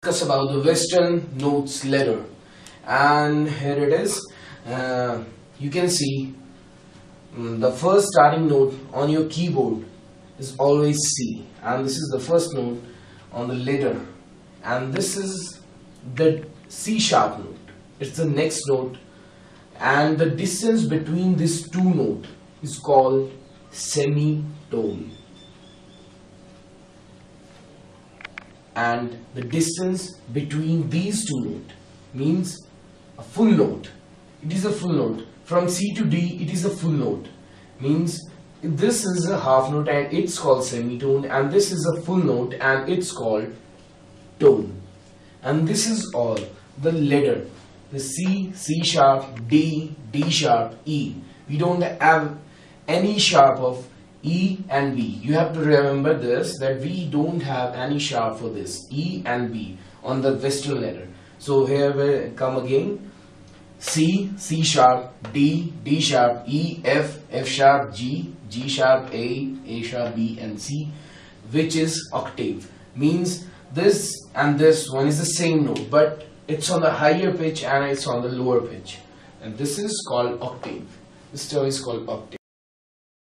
Discuss about the Western notes ladder, and here it is. You can see the first starting note on your keyboard is always C, and this is the first note on the ladder, and this is the C sharp note. It's the next note, and the distance between these two notes is called semitone. And the distance between these two notes means a full note. It is a full note. From C to D, it is a full note. Means this is a half note and it's called semitone, and this is a full note and it's called tone. And this is all the ladder. The C, C sharp, D, D sharp, E. We don't have any sharp of E and B. You have to remember this, that we don't have any sharp for this E and B on the Western ladder. So here we come again: C, C sharp, D, D sharp, E, F, F sharp, G, G sharp, A sharp, B and C, which is octave. Means this and this one is the same note, but it's on the higher pitch and it's on the lower pitch, and this is called octave. This term is called octave.